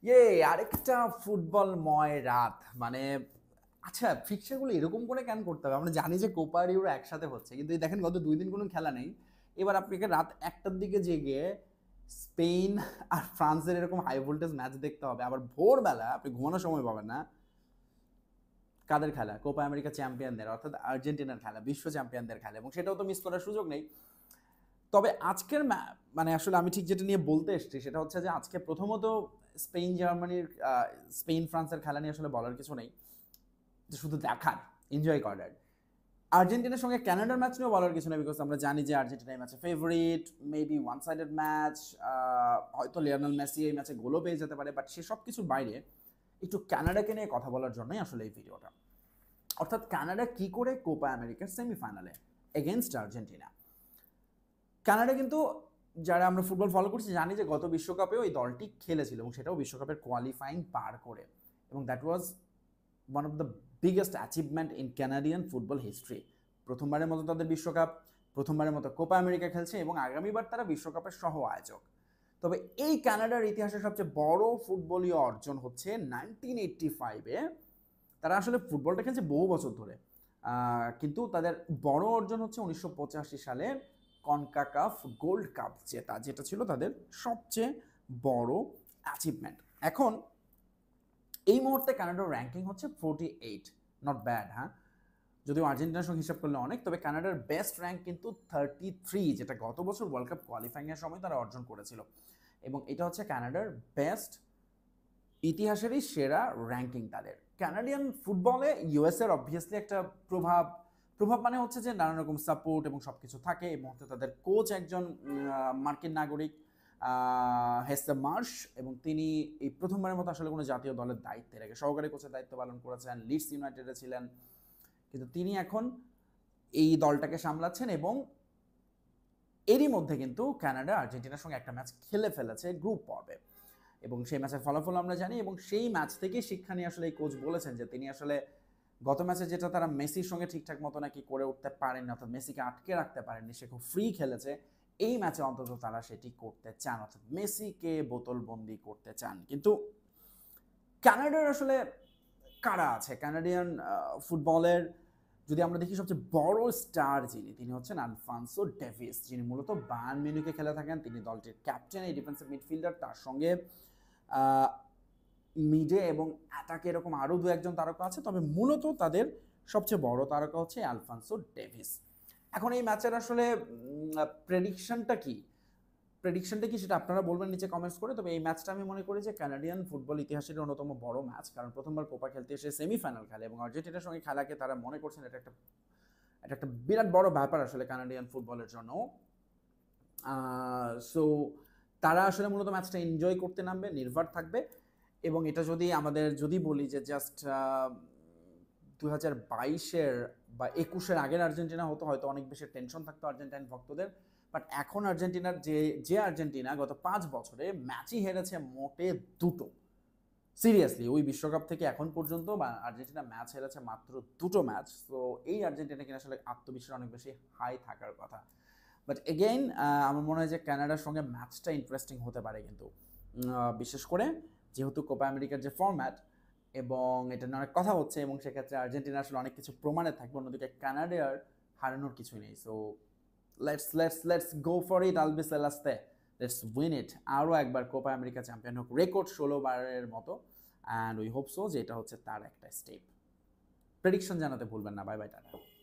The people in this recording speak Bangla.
আরেকটা ফুটবলময় রাত মানে আচ্ছা ফিক্সারগুলো এরকম করে কেন করতে হবে? আমরা জানি যে কোপা আর ইউরো একসাথে হচ্ছে, কিন্তু এই দেখেন গত 2 দিন কোনো খেলা নেই। এবার আপনাকে রাত 1টার দিকে জেগে স্পেন আর ফ্রান্সের এরকম হাই ভোল্টেজ ম্যাচ দেখতে হবে, আবার ভোরবেলা আপনি ঘুমানোর সময় পাবেন না। কাদের খেলা? কোপা আমেরিকা চ্যাম্পিয়নদের, অর্থাৎ আর্জেন্টিনার খেলা, বিশ্ব চ্যাম্পিয়নদের খেলা, এবং সেটাও তো মিস করার সুযোগ নেই। তবে আজকের মানে আসলে আমি ঠিক যেটা নিয়ে বলতে এসেছি সেটা হচ্ছে যে আজকে প্রথমত স্পেন জার্মানির স্পেন ফ্রান্সের খেলা নিয়ে আসলে বলার কিছু নেই, যে শুধু দেখার, এনজয় করার। আর্জেন্টিনার সঙ্গে কানাডার ম্যাচ নিয়েও বলার কিছু নেই, বিকজ আমরা জানি যে আর্জেন্টিনা এই ম্যাচে favourite, maybe one sided match, হয়তো লিওনেল মেসি এই ম্যাচে গোলও পেয়ে যেতে পারে, বাট সেসব কিছুর বাইরে একটু কানাডাকে নিয়ে কথা বলার জন্যই আসলে এই ভিডিওটা। অর্থাৎ কানাডা কি করে কোপা আমেরিকার সেমিফাইনালে এগেনস্ট আর্জেন্টিনা। কানাডা কিন্তু, যারা আমরা ফুটবল ফলো করছি জানি যে গত বিশ্বকাপেও এই দলটি খেলেছিল, এবং সেটাও বিশ্বকাপের কোয়ালিফাইং পার করে, এবং that was one of the biggest achievement in Canadian football history. প্রথমবারের মতো তাদের বিশ্বকাপ, প্রথমবারের মতো কোপা আমেরিকা খেলছে, এবং আগামীবার তারা বিশ্বকাপের সহ আয়োজক। তবে এই কানাডার ইতিহাসের সবচেয়ে বড় ফুটবলীয় অর্জন হচ্ছে 1985-এ। তারা আসলে ফুটবলটা খেলছে বহু বছর ধরে, কিন্তু তাদের বড় অর্জন হচ্ছে 1985 সালে কনকাকাফ গোল্ড কাপ জেতা, যেটা ছিল তাদের সবচেয়ে বড় অ্যাচিভমেন্ট। এখন এই মুহূর্তে কানাডার র্যাঙ্কিং হচ্ছে 48, নট ব্যাড, হ্যাঁ, যদিও আর্জেন্টিনার সঙ্গে হিসাব করলে অনেক, তবে কানাডার বেস্ট র্যাঙ্ক কিন্তু 33, যেটা গত বছর ওয়ার্ল্ড কাপ কোয়ালিফাইংয়ের সময় তারা অর্জন করেছিল, এবং এটা হচ্ছে কানাডার বেস্ট, ইতিহাসেরই সেরা র্যাঙ্কিং তাদের। কানাডিয়ান ফুটবলে ইউএসএর অবভিয়াসলি একটা প্রভাব, মানে হচ্ছে যে নানা রকম সাপোর্ট এবং সব কিছু থাকে। এই মুহূর্তে তাদের কোচ একজন মার্কিন নাগরিক, হেস্টার মার্শ, এবং তিনি এই প্রথমবারের মতো আসলে কোনো জাতীয় দলের দায়িত্বে রেখে সহকারী কোচের দায়িত্ব পালন করেছেন, লিডস ইউনাইটেডে ছিলেন, কিন্তু তিনি এখন এই দলটাকে সামলাচ্ছেন। এবং এরই মধ্যে কিন্তু কানাডা আর্জেন্টিনার সঙ্গে একটা ম্যাচ খেলে ফেলেছে গ্রুপ পর্বে, এবং সেই ম্যাচের ফলাফল আমরা জানি, এবং সেই ম্যাচ থেকে শিক্ষা নিয়ে আসলে এই কোচ বলেছেন যে তিনি আসলে গত ম্যাচে যেটা তারা মেসির সঙ্গে ঠিকঠাক মতো নাকি করে উঠতে পারেননি, অর্থাৎ মেসিকে আটকে রাখতে পারেননি, সে খুব ফ্রি খেলেছে, এই ম্যাচে অন্তত তারা সেটি করতে চান, অর্থাৎ মেসিকে বোতলবন্দি করতে চান। কিন্তু কানাডার আসলে কারা আছে কানাডিয়ান ফুটবলের? যদি আমরা দেখি সবচেয়ে বড় স্টার যিনি, তিনি হচ্ছেন আলফানসো ডেভিস, যিনি মূলত বায়ার্ন মিউনিখে খেলে থাকেন। তিনি দলটির ক্যাপ্টেন, এই ডিফেন্সিভ মিডফিল্ডার, তার সঙ্গে মিডে এবং অ্যাটাকে এরকম আরও দু একজন তারকা আছে, তবে মূলত তাদের সবচেয়ে বড় তারকা হচ্ছে আলফানসো ডেভিস। এখন এই ম্যাচের আসলে প্রেডিকশনটা কি সেটা আপনারা বলবেন নিচে কমেন্টস করে। তবে এই ম্যাচটা আমি মনে করি যে কানাডিয়ান ফুটবল ইতিহাসের অন্যতম বড় ম্যাচ, কারণ প্রথমবার কোপা খেলতে এসে সেমিফাইনাল খেলে, এবং আর্জেন্টিনার সঙ্গে খেলাকে তারা মনে করছেন এটা একটা বিরাট বড় ব্যাপার আসলে কানাডিয়ান ফুটবলের জন্য। সো তারা আসলে মূলত ম্যাচটা এনজয় করতে নামবে, নির্ভর থাকবে। এবং এটা যদি বলি যে জাস্ট 2022-এর বা 21-এর আগের আর্জেন্টিনা হতো, হয়তো অনেক বেশি টেনশন থাকতো আর্জেন্টাইন ভক্তদের, বাট এখন আর্জেন্টিনার যে আর্জেন্টিনা গত 5 বছরে ম্যাচই হেরেছে মোটে 2টো। সিরিয়াসলি, ওই বিশ্বকাপ থেকে এখন পর্যন্ত আর্জেন্টিনা ম্যাচ হেরেছে মাত্র 2টো ম্যাচ। তো এই আর্জেন্টিনা কিনা আসলে আত্মবিশ্বাস অনেক বেশি হাই থাকার কথা। বাট এগেইন আমার মনে হয় যে কানাডার সঙ্গে ম্যাচটা ইন্টারেস্টিং হতে পারে, কিন্তু বিশেষ করে যেহেতু কোপা আমেরিকার যে ফরম্যাট, এবং এটা নিয়ে অনেক কথা হচ্ছে, এবং সেক্ষেত্রে আর্জেন্টিনা আসলে অনেক কিছু প্রমাণে থাকবে, অন্যদিকে কানাডার হারানোর কিছুই নেই। So let's go for it আলবি সেলাস্তে, লেটস উইন ইট। আরও একবার কোপা আমেরিকা চ্যাম্পিয়ন হোক, রেকর্ড 16 বারের মতো, অ্যান্ড উই হোপ সো যে এটা হচ্ছে তার একটা স্টেপ। প্রেডিকশন জানাতে ভুলবেন না। Bye bye, tata.